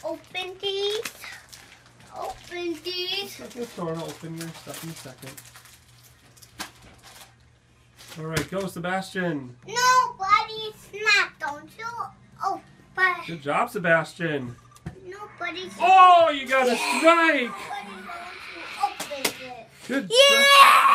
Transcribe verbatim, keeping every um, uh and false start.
open these. Open these. Okay, Thorn, I'll open your stuff in a second. All right, go, Sebastian. Nobody's not. Don't you open. Good job, Sebastian. Nobody's. Oh, you got a strike. Nobody wants to open it. Good Yeah!